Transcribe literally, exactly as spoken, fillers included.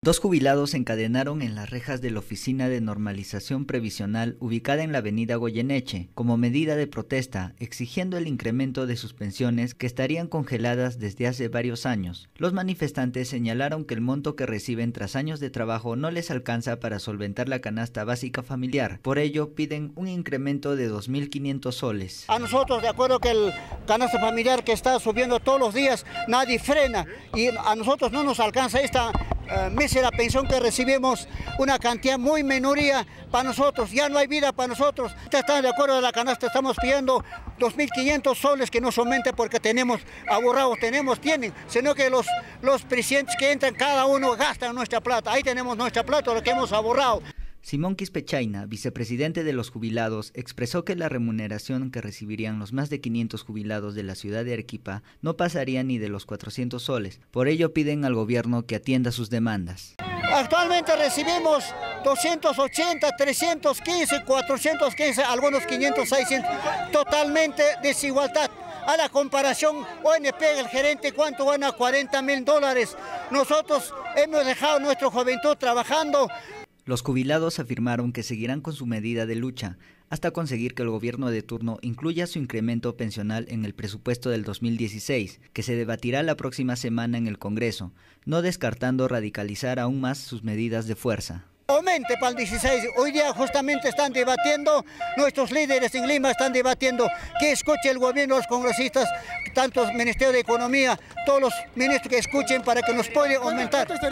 Dos jubilados se encadenaron en las rejas de la Oficina de Normalización Previsional ubicada en la avenida Goyeneche, como medida de protesta, exigiendo el incremento de sus pensiones que estarían congeladas desde hace varios años. Los manifestantes señalaron que el monto que reciben tras años de trabajo no les alcanza para solventar la canasta básica familiar. Por ello, piden un incremento de dos mil quinientos soles. A nosotros, de acuerdo que el canasta familiar que está subiendo todos los días, nadie frena y a nosotros no nos alcanza esta Uh, mísera pensión que recibimos, una cantidad muy minoría para nosotros, ya no hay vida para nosotros. Están de acuerdo a la canasta, estamos pidiendo dos mil quinientos soles que nos aumente porque tenemos ahorrados, tenemos, tienen, sino que los, los presidentes que entran, cada uno gasta nuestra plata, ahí tenemos nuestra plata, lo que hemos ahorrado. Simón Quispechaina, vicepresidente de los jubilados, expresó que la remuneración que recibirían los más de quinientos jubilados de la ciudad de Arequipa no pasaría ni de los cuatrocientos soles. Por ello piden al gobierno que atienda sus demandas. Actualmente recibimos doscientos ochenta, trescientos quince, cuatrocientos quince, algunos quinientos, seiscientos, totalmente desigualdad. A la comparación, O N P, el gerente, ¿cuánto van a cuarenta mil dólares? Nosotros hemos dejado nuestra juventud trabajando. Los jubilados afirmaron que seguirán con su medida de lucha hasta conseguir que el gobierno de turno incluya su incremento pensional en el presupuesto del dos mil dieciséis, que se debatirá la próxima semana en el Congreso, no descartando radicalizar aún más sus medidas de fuerza. Aumente para el dieciséis, hoy día justamente están debatiendo, nuestros líderes en Lima están debatiendo que escuche el gobierno, los congresistas, tanto el Ministerio de Economía, todos los ministros que escuchen para que nos pueda aumentar.